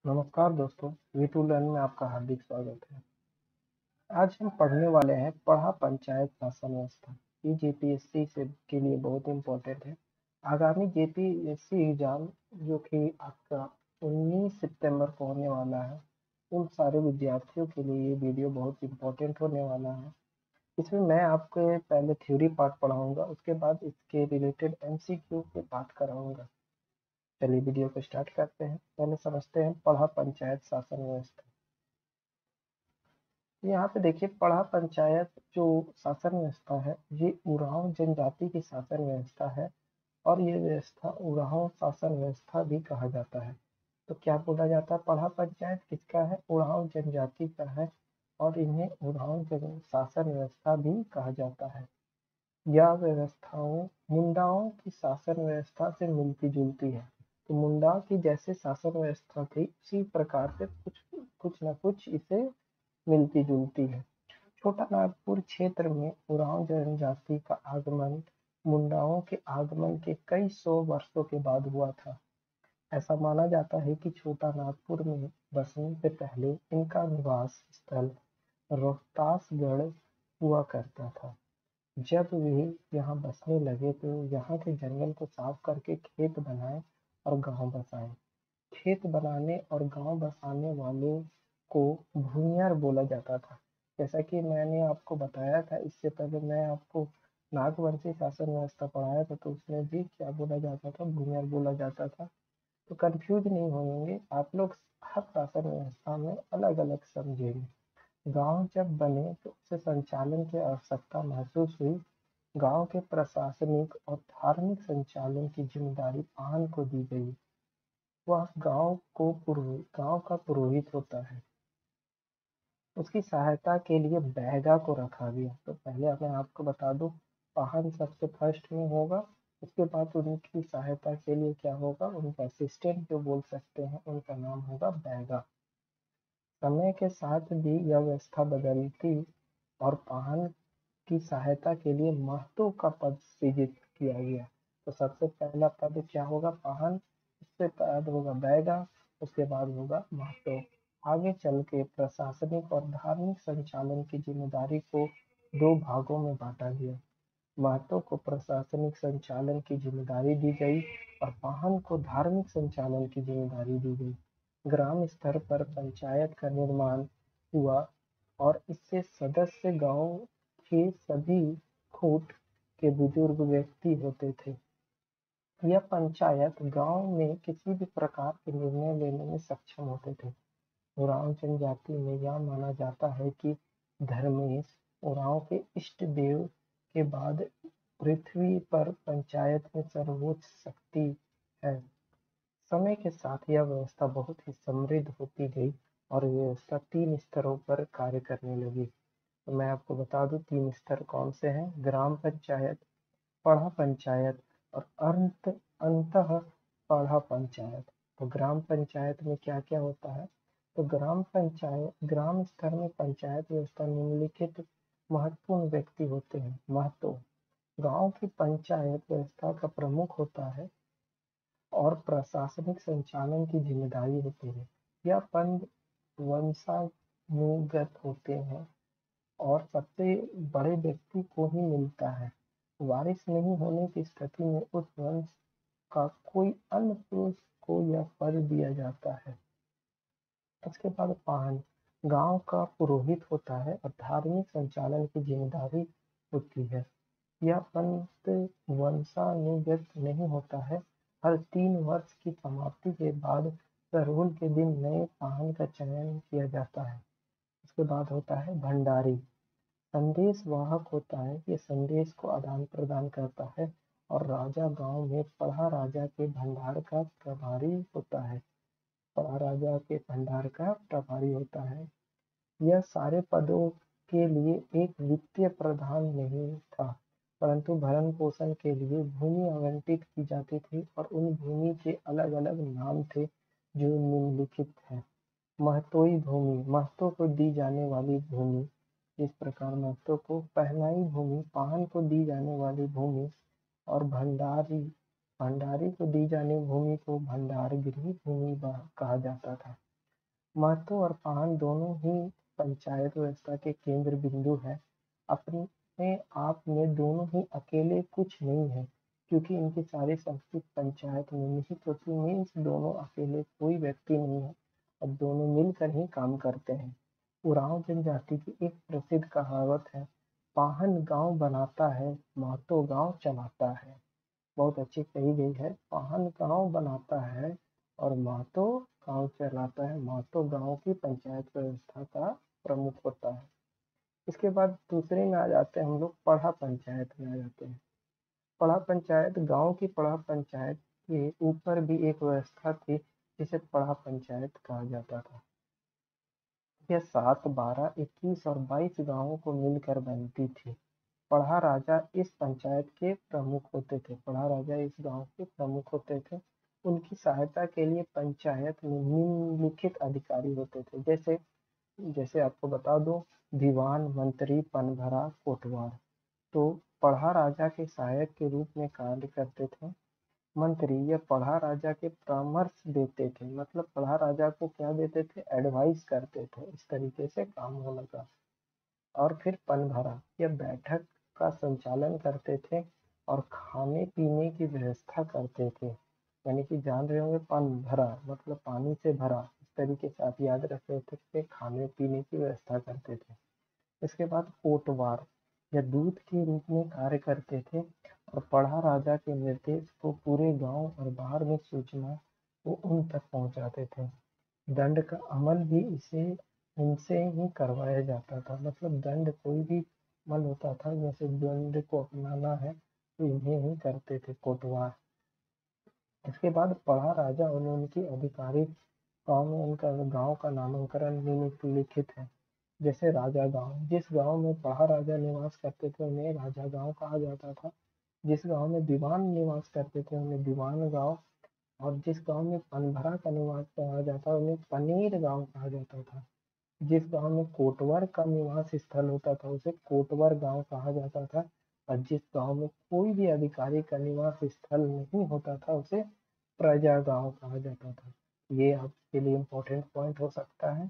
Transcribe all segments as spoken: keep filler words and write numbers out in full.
नमस्कार दोस्तों, we to learn में आपका हार्दिक स्वागत है। आज हम पढ़ने वाले हैं पढ़ा पंचायत शासन व्यवस्था। ये जेपीएससी से के लिए बहुत इम्पोर्टेंट है। आगामी जेपीएससी एग्जाम जो कि आपका उन्नीस सितंबर को होने वाला है, उन सारे विद्यार्थियों के लिए ये वीडियो बहुत इम्पोर्टेंट होने वाला है। इसमें मैं आपको पहले थ्योरी पार्ट पढ़ाऊंगा, उसके बाद इसके रिलेटेड एमसीक्यू के पार्ट कराऊंगा। चलिए वीडियो को स्टार्ट करते हैं। पहले समझते हैं पढ़ा पंचायत शासन व्यवस्था। यहाँ पे देखिए, पढ़ा पंचायत जो शासन व्यवस्था है, ये उरांव जनजाति की शासन व्यवस्था है और ये व्यवस्था उरांव शासन व्यवस्था भी कहा जाता है। तो क्या बोला जाता है, पढ़ा पंचायत किसका है? उरांव जनजाति का है और इन्हें उरांव जन शासन व्यवस्था भी कहा जाता है। यह व्यवस्थाओं मुंडाओं की शासन व्यवस्था से मिलती जुलती है। तो मुंडा की जैसे शासन व्यवस्था थी, उसी प्रकार से कुछ कुछ न कुछ इसे मिलती जुलती है। छोटा नागपुर क्षेत्र में उरांव जनजाति का आगमन मुंडाओं के आगमन के कई सौ वर्षों के बाद हुआ था। ऐसा माना जाता है कि छोटा नागपुर में बसने से पहले इनका निवास स्थल रोहतासगढ़ हुआ करता था। जब वे यहाँ बसने लगे तो यहाँ के जंगल को साफ करके खेत बनाए और गांव बसाए। खेत बनाने और गांव बसाने वालों को भूमियार बोला जाता था। जैसा कि मैंने आपको बताया था, इससे पहले मैं आपको नागवंशी शासन व्यवस्था पढ़ाया था, तो उसमें भी क्या बोला जाता था? भूमियार बोला जाता था। तो कंफ्यूज नहीं होंगे आप लोग, हर शासन व्यवस्था में अलग अलग समझेंगे। गांव जब बने तो उसे संचालन की आवश्यकता महसूस हुई। गांव के प्रशासनिक और धार्मिक संचालन की जिम्मेदारी पाहन को दी गई। वह गांव को पुरोहित गांव का पुरोहित होता है। उसकी सहायता के लिए बैगा को रखा गया। तो पहले मैं आपको बता दूं, पाहन सबसे फर्स्ट में होगा, उसके बाद उनकी सहायता के लिए क्या होगा, उनका असिस्टेंट जो बोल सकते हैं, उनका नाम होगा बैगा। समय के साथ भी यह व्यवस्था बदलती और पाहन की सहायता के लिए महतो का पद सृजित किया गया। तो सबसे पहला पद क्या होगा? पाहन। उससे बाद होगा बैगा, उसके बाद होगा महतो। आगे चल के प्रशासनिक और धार्मिक संचालन की जिम्मेदारी को दो भागों में बांटा गया। महतो को प्रशासनिक संचालन की जिम्मेदारी दी गई और पाहन को धार्मिक संचालन की जिम्मेदारी दी गई। ग्राम स्तर पर पंचायत का निर्माण हुआ और इससे सदस्य गांव के सभी फूट के बुजुर्ग व्यक्ति होते थे। यह पंचायत गांव में किसी भी प्रकार के निर्णय लेने में सक्षम होते थे। उरांव जनजाति में यह माना जाता है कि धर्मेश उरांव के इष्ट देव के बाद पृथ्वी पर पंचायत में सर्वोच्च शक्ति है। समय के साथ यह व्यवस्था बहुत ही समृद्ध होती गई और व्यवस्था तीन स्तरों पर कार्य करने लगी। तो मैं आपको बता दूं, तीन स्तर कौन से हैं? ग्राम पंचायत, पढ़ा पंचायत और अंत अंतः पढ़ा पंचायत। तो ग्राम पंचायत में क्या क्या होता है? तो ग्राम पंचायत ग्राम स्तर में पंचायत व्यवस्था निम्नलिखित महत्वपूर्ण व्यक्ति होते हैं। महत्व: गांव की पंचायत व्यवस्था का प्रमुख होता है और प्रशासनिक संचालन की जिम्मेदारी होती है। यह पद वंशानुगत होते हैं और सबसे बड़े व्यक्ति को ही मिलता है। वारिस नहीं होने की स्थिति में उस वंश का कोई अन्य पुरुष को यह पद दिया जाता है। उसके बाद पाहन गांव का पुरोहित होता है और धार्मिक संचालन की जिम्मेदारी होती है। यह पंत वंशानुगत नहीं होता है। हर तीन वर्ष की समाप्ति के बाद सरहुल के दिन नए पाहन का चयन किया जाता है। उसके बाद होता है भंडारी। संदेश वाहक होता है, ये संदेश को आदान प्रदान करता है और राजा गांव में पढ़ा राजा के भंडार का प्रभारी होता है। पढ़ा राजा के भंडार का प्रभारी होता है। यह सारे पदों के लिए एक वित्तीय प्रधान नहीं था, परंतु भरण पोषण के लिए भूमि आवंटित की जाती थी और उन भूमि के अलग अलग नाम थे जो निम्नलिखित है। महतोई भूमि, महतों को दी जाने वाली भूमि। जिस प्रकार महतों को पहनाई भूमि, पाहन को दी जाने वाली भूमि और भंडारी भंडारी को दी जाने भूमि को भंडारगृह भूमि कहा जाता था। महतो और पाहन दोनों ही पंचायत व्यवस्था के केंद्र बिंदु हैं। अपने आप में दोनों ही अकेले कुछ नहीं है, क्योंकि इनकी सारी संस्कृति पंचायत में निहित होती मीन्स दोनों अकेले कोई व्यक्ति नहीं है और दोनों मिलकर ही काम करते हैं। उरांव जनजाति की एक प्रसिद्ध कहावत है, पाहन गांव बनाता है, महतो गांव चलाता है। बहुत अच्छी कही गई है। पाहन गांव बनाता है और महतो गांव चलाता है। महतो गांव की पंचायत व्यवस्था का प्रमुख होता है। इसके बाद दूसरे में आ जाते हैं हम लोग, पढ़ा पंचायत में आ जाते हैं। पढ़ा पंचायत गांव की पढ़ा पंचायत के ऊपर भी एक व्यवस्था थी जिसे पढ़ा पंचायत कहा जाता था। यह सात, बारह, इक्कीस और बाईस गांवों को मिलकर बनती थी। पढ़ा राजा इस पंचायत के प्रमुख होते थे। पढ़ा राजा इस गांव के प्रमुख होते थे। उनकी सहायता के लिए पंचायत में निम्नलिखित अधिकारी होते थे। जैसे जैसे आपको बता दो, दीवान, मंत्री, पनभरा, कोटवार। तो पढ़ा राजा के सहायक के रूप में कार्य करते थे मंत्री। यह पढ़ा राजा के परामर्श देते थे, मतलब पढ़ा राजा को क्या देते थे, एडवाइस करते थे इस तरीके से काम होने का। और फिर पनभरा, यह बैठक का संचालन करते थे और खाने पीने की व्यवस्था करते थे। यानी कि जान रहे होंगे, पन भरा मतलब पानी से भरा, इस तरीके से आप याद रख रहे थे, खाने पीने की व्यवस्था करते थे। इसके बाद कोटवार, यह दूत के रूप में कार्य करते थे और पढ़ा राजा के निर्देश को पूरे गांव और बाहर में सूचना को उन तक पहुंचाते थे। दंड का अमल भी इसे इनसे ही करवाया जाता था। मतलब दंड कोई भी अमल होता था, जैसे दंड को अपनाना है तो इन्हें ही करते थे कोटवार। इसके बाद पढ़ा राजा और उनकी आधिकारिक गांव में उनका गांव का नामकरण निम्नलिखित है। जैसे राजा गांव, जिस गांव में पढ़ा राजा निवास करते थे उन्हें राजा गांव कहा जाता था। जिस गांव में दीवान निवास करते थे उन्हें दीवान गांव, और जिस गांव में पनभरा का निवास कहा जाता उन्हें पनीर गांव कहा जाता था। जिस गांव में कोटवर का निवास स्थल होता था उसे कोटवर गांव कहा जाता था। और जिस गांव में कोई भी अधिकारी का निवास स्थल नहीं होता था उसे प्रजा गांव कहा जाता था। ये आपके लिए इम्पोर्टेंट पॉइंट हो सकता है।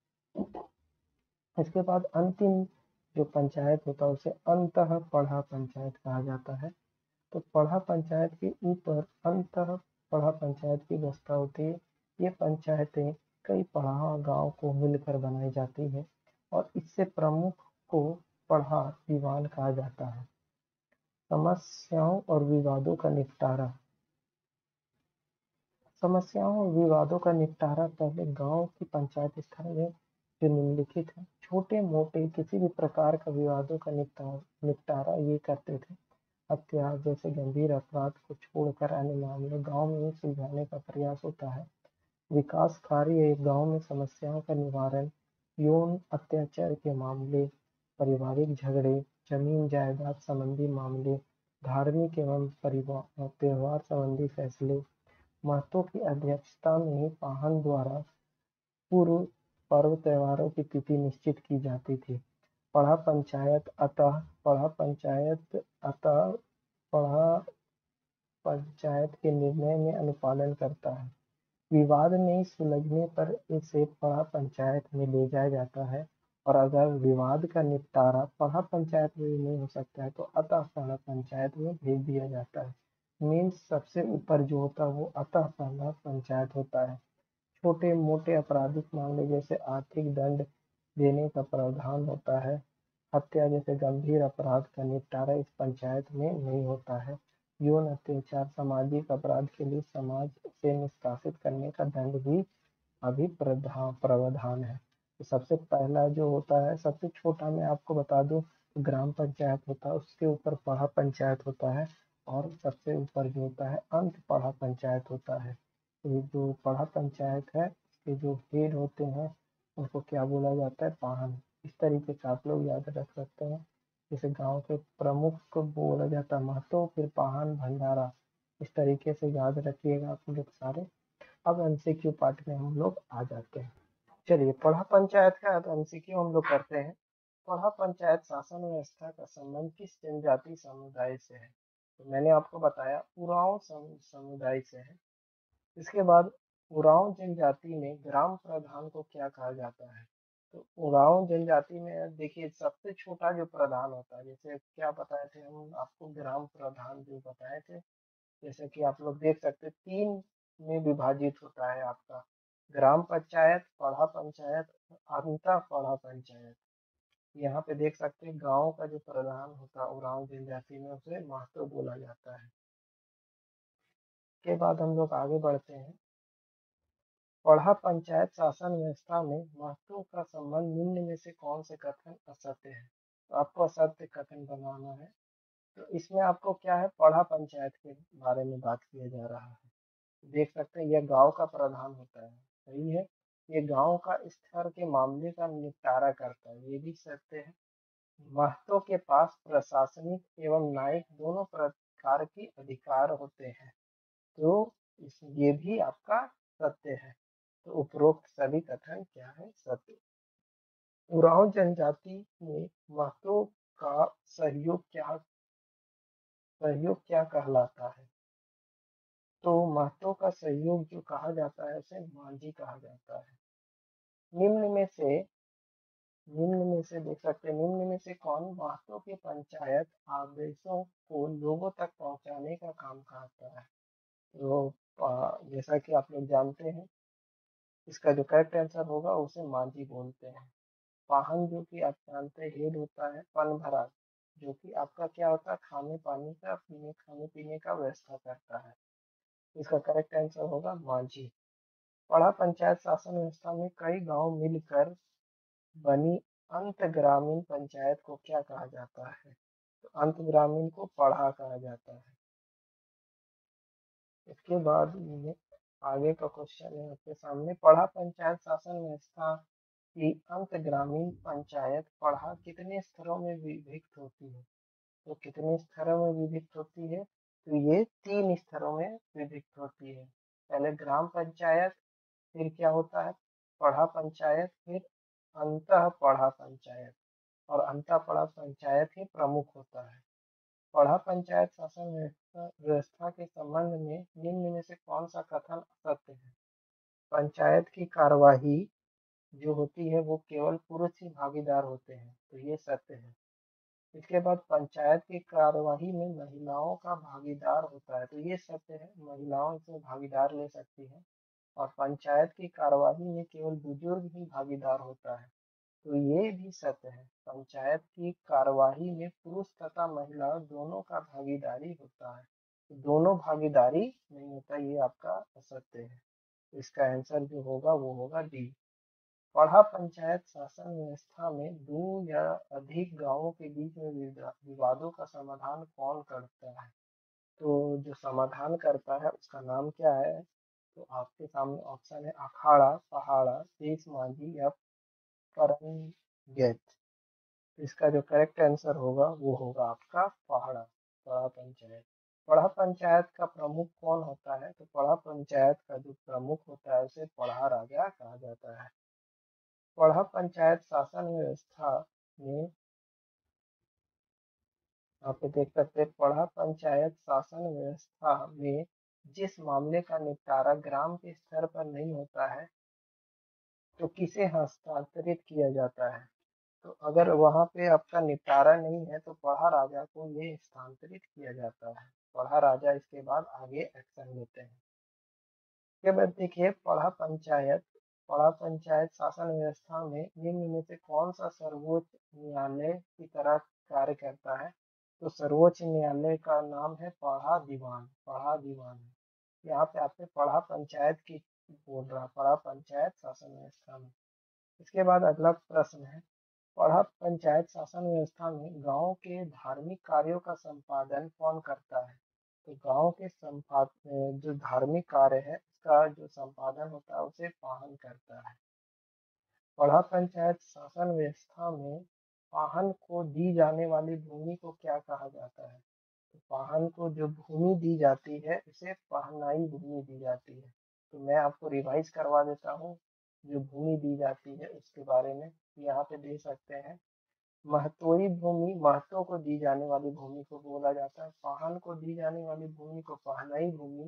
इसके बाद अंतिम जो पंचायत होता है उसे अंतः पढ़ा पंचायत कहा जाता है। तो पढ़ा पंचायत के ऊपर अंतः पढ़ा पंचायत की व्यवस्था होती है। ये पंचायतें कई पढ़ा गांव को मिलकर बनाई जाती है और इससे प्रमुख को पढ़ा दीवान कहा जाता है। समस्याओं और विवादों का निपटारा। समस्याओं और विवादों का निपटारा पहले गांव की पंचायत स्तर में जो निम्नलिखित है, छोटे मोटे किसी भी प्रकार का विवादों का निपटारा निपटारा ये करते थे। हत्या जैसे गंभीर अपराध को छोड़कर अन्य मामले गांव में ही सुलझाने का प्रयास होता है। विकास कार्य गांव में समस्याओं का निवारण, यौन अत्याचार के मामले, पारिवारिक झगड़े, जमीन जायदाद संबंधी मामले, धार्मिक एवं परिवार त्योहार संबंधी फैसले, महतो की अध्यक्षता में ही पाहन द्वारा पूर्व पर्व त्योहारों की तिथि निश्चित की जाती थी। पढ़ा पंचायत अतः पढ़ा पंचायत अतः पढ़ा पंचायत के निर्णय में अनुपालन करता है। विवाद नहीं सुलझने पर इसे पढ़ा पंचायत में ले जाया जाता है और अगर विवाद का निपटारा पढ़ा पंचायत में भी नहीं हो सकता है तो अतः पढ़ा पंचायत में भेज दिया जाता है। मीन्स सबसे ऊपर जो होता है वो अतः पढ़ा पंचायत होता है। छोटे मोटे आपराधिक मामले जैसे आर्थिक दंड देने का प्रावधान होता है। हत्या जैसे गंभीर अपराध का निपटारा इस पंचायत में नहीं होता है। यौन अत्याचार सामाजिक अपराध के लिए समाज से निष्कासित करने का दंड भी अभी प्रावधान है। तो सबसे पहला जो होता है, सबसे छोटा मैं आपको बता दूं, ग्राम पंचायत होता है, उसके ऊपर पढ़ा पंचायत होता है और सबसे ऊपर जो होता है अंत पढ़ा पंचायत होता है। तो जो पढ़ा पंचायत है के जो हेड होते हैं उनको क्या बोला जाता है, पाहन। इस तरीके से आप लोग याद रख सकते हैं। जैसे गांव के प्रमुख को बोला जाता है महतो, फिर पाहन, भंडारा। इस तरीके से याद रखिएगा आप लोग सारे। अब एमसीक्यू पार्ट में हम लोग आ जाते हैं। चलिए, पढ़ा पंचायत है, अब एमसीक्यू हम लोग करते हैं। पढ़ा पंचायत शासन व्यवस्था का संबंध किस जनजाति समुदाय से है? तो मैंने आपको बताया उरांव समुदाय से है। इसके बाद उरांव जनजाति में ग्राम प्रधान को क्या कहा जाता है? तो उरांव जनजाति में देखिए सबसे छोटा जो प्रधान होता है, जैसे क्या बताए थे हम आपको, ग्राम प्रधान जो बताए थे, जैसे कि आप लोग देख सकते हैं तीन में विभाजित होता है आपका ग्राम पंचायत, पढ़ा पंचायत, अंतः पढ़ा पंचायत। यहाँ पे देख सकते हैं गांव का जो प्रधान होता है उरांव जनजाति में उसे महतो बोला जाता है। के बाद हम लोग आगे बढ़ते हैं। पढ़ा पंचायत शासन व्यवस्था में महत्व का संबंध निम्न में से कौन से कथन असत्य है? तो आपको असत्य कथन बनाना है। तो इसमें आपको क्या है, पढ़ा पंचायत के बारे में बात किया जा रहा है। देख सकते हैं यह गांव का प्रधान होता है, सही है। ये गांव का स्तर के मामले का निपटारा करता है, ये भी सत्य है। महतो के पास प्रशासनिक एवं न्यायिक दोनों प्रकार के अधिकार होते हैं, तो इस ये भी आपका सत्य है। तो उपरोक्त सभी कथन क्या है, सत्य। उरांव जनजाति में महतो का सहयोग क्या सहयोग क्या कहलाता है? तो महतो का सहयोग जो कहा जाता है उसे मांझी कहा जाता है। निम्न में से निम्न में से देख सकते हैं, निम्न में से कौन महतो के पंचायत आदेशों को लोगों तक पहुंचाने का काम करता है? तो आ, जैसा कि आप लोग जानते हैं, इसका जो करेक्ट आंसर होगा उसे मांझी बोलते हैं। पाहन जो कि आप जानते हैं हेड होता है, पन भरा जो कि आपका क्या होता है, खाने पानी का पीने खाने पीने का व्यवस्था करता है। इसका करेक्ट आंसर होगा मांझी। पढ़ा पंचायत शासन व्यवस्था में कई गांव मिलकर बनी अंत ग्रामीण पंचायत को क्या कहा जाता है? तो अंत ग्रामीण को पढ़ा कहा जाता है। इसके बाद ये आगे का क्वेश्चन है आपके सामने। पढ़ा पंचायत शासन व्यवस्था की अंत ग्रामीण पंचायत पढ़ा कितने स्तरों में विभक्त होती है? तो कितने स्तरों में विभक्त होती है? तो ये तीन स्तरों में विभक्त होती है। पहले ग्राम पंचायत, फिर क्या होता है, पढ़ा पंचायत, फिर अंतः पढ़ा पंचायत, और अंतः पढ़ा पंचायत ही प्रमुख होता है। पढ़ा पंचायत शासन व्यवस्था व्यवस्था के संबंध में निम्न में से कौन सा कथन असत्य है? पंचायत की कार्यवाही जो होती है वो केवल पुरुष ही भागीदार होते हैं, तो ये सत्य है। इसके बाद पंचायत की कार्यवाही में महिलाओं का भागीदार होता है, तो ये सत्य है, महिलाओं इसमें भागीदार ले सकती है। और पंचायत की कार्यवाही में केवल बुजुर्ग ही भागीदार होता है, तो ये भी सत्य है। पंचायत की कार्यवाही में पुरुष तथा महिला दोनों का भागीदारी होता है, तो दोनों भागीदारी नहीं होता, ये आपका असत्य है। इसका आंसर जो होगा वो होगा डी। पढ़ा पंचायत शासन व्यवस्था में दो या अधिक गांवों के बीच में विवादों का समाधान कौन करता है? तो जो समाधान करता है उसका नाम क्या है? तो आपके सामने ऑप्शन है अखाड़ा, पहाड़ा, देश मांझी या परमगैत। इसका जो करेक्ट आंसर होगा वो होगा आपका पहाड़ा, पढ़ा पंचायत। पढ़ा पंचायत का प्रमुख कौन होता है? तो पढ़ा पंचायत का जो प्रमुख होता है उसे पढ़ा राजा कहा जाता है। पढ़ा पंचायत शासन व्यवस्था में आप देख सकते हैं, पढ़ा पंचायत शासन व्यवस्था में जिस मामले का निपटारा ग्राम के स्तर पर नहीं होता है तो किसे हस्तांतरित किया जाता है? तो अगर वहां पे आपका निपटारा नहीं है तो पढ़ा राजा को ये हस्तांतरित किया जाता है। पढ़ा राजा इसके बाद आगे एक्शन लेते हैं। इसके बाद देखिए, पढ़ा पंचायत पढ़ा पंचायत शासन व्यवस्था में निम्न में से कौन सा सर्वोच्च न्यायालय की तरह कार्य करता है? तो सर्वोच्च न्यायालय का नाम है पढ़ा दीवान, पढ़ा दीवान है। यहाँ पे आपने पढ़ा पंचायत की बोल रहा, पढ़ा पंचायत शासन व्यवस्था में। इसके बाद अगला प्रश्न है, पढ़ा पंचायत शासन व्यवस्था में गांव के धार्मिक कार्यों का संपादन कौन करता है? तो गांव के संपाद जो धार्मिक कार्य है उसका जो संपादन होता है उसे पाहन करता है। पढ़ा पंचायत शासन व्यवस्था में पाहन को दी जाने वाली भूमि को क्या कहा जाता है? तो पाहन को जो भूमि दी जाती है उसे पहनाई भूमि दी जाती है। तो मैं आपको रिवाइज करवा देता हूँ जो भूमि दी जाती है उसके बारे में। यहाँ पे दे सकते हैं, महतोई भूमि महतों को दी जाने वाली भूमि को बोला जाता है, पाहन को दी जाने वाली भूमि को पहनाई भूमि,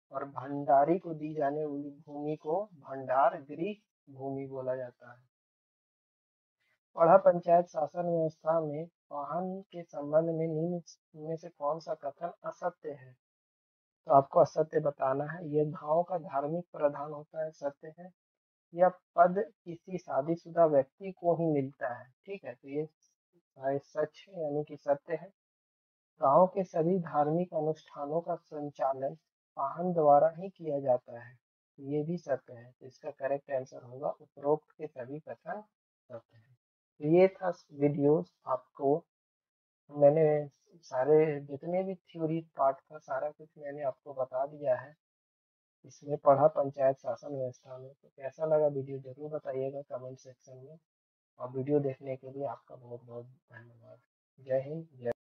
और भंडारी को दी जाने वाली भूमि को भंडार गृह भूमि बोला जाता है। पढ़ा पंचायत शासन व्यवस्था में वाहन के संबंध में निम्न में से कौन सा कथन असत्य है? तो आपको असत्य बताना है। यह भाव का धार्मिक प्रधान होता है, सत्य है। यह पद किसी शादीशुदा व्यक्ति को ही मिलता है, ठीक है, तो ये शायद सच है, यानी कि सत्य है। गांव के सभी धार्मिक अनुष्ठानों का संचालन वाहन द्वारा ही किया जाता है, ये भी सत्य है। तो इसका करेक्ट आंसर होगा उपरोक्त के सभी कथन सत्य है। तो ये था वीडियोस, आपको मैंने सारे जितने भी थ्योरी पार्ट था सारा कुछ मैंने आपको बता दिया है इसमें पढ़ा पंचायत शासन व्यवस्था में। तो कैसा लगा वीडियो जरूर बताइएगा कमेंट सेक्शन में। और वीडियो देखने के लिए आपका बहुत बहुत धन्यवाद। जय हिंद, जय